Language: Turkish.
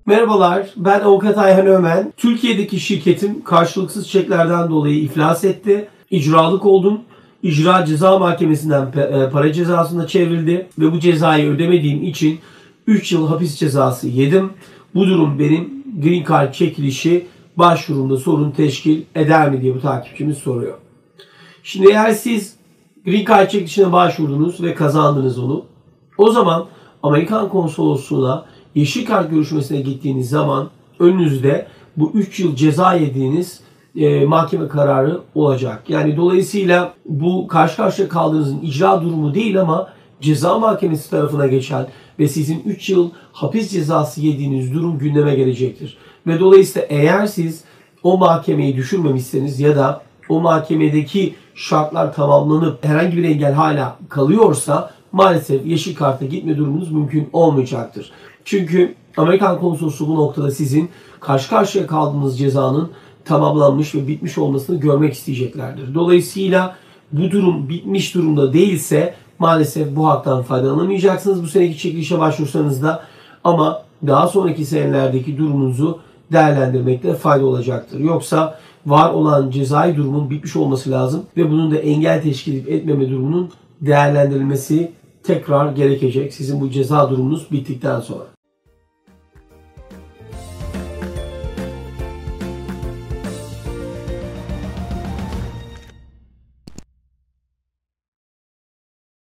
Merhabalar, ben Avukat Ayhan Ömen. Türkiye'deki şirketim karşılıksız çeklerden dolayı iflas etti. İcralık oldum. İcra Ceza Mahkemesi'nden para cezasına çevrildi ve bu cezayı ödemediğim için 3 yıl hapis cezası yedim. Bu durum benim Green Card çekilişi başvurumda sorun teşkil eder mi diye bu takipçimiz soruyor. Şimdi eğer siz Green Card çekilişine başvurdunuz ve kazandınız onu, o zaman Amerikan Konsolosluğu'na yeşil kart görüşmesine gittiğiniz zaman önünüzde bu 3 yıl ceza yediğiniz mahkeme kararı olacak. Yani dolayısıyla bu karşı karşıya kaldığınızın icra durumu değil ama ceza mahkemesi tarafına geçen ve sizin 3 yıl hapis cezası yediğiniz durum gündeme gelecektir. Ve dolayısıyla eğer siz o mahkemeyi düşürmemişseniz ya da o mahkemedeki şartlar tamamlanıp herhangi bir engel hala kalıyorsa maalesef yeşil karta gitme durumunuz mümkün olmayacaktır. Çünkü Amerikan Konsolosluğu bu noktada sizin karşı karşıya kaldığınız cezanın tamamlanmış ve bitmiş olmasını görmek isteyeceklerdir. Dolayısıyla bu durum bitmiş durumda değilse maalesef bu haktan faydalanamayacaksınız bu seneki çekilişe başvursanız da, ama daha sonraki senelerdeki durumunuzu değerlendirmekte fayda olacaktır. Yoksa var olan cezai durumun bitmiş olması lazım ve bunun da engel teşkil etmeme durumunun değerlendirilmesi tekrar gerekecek sizin bu ceza durumunuz bittikten sonra.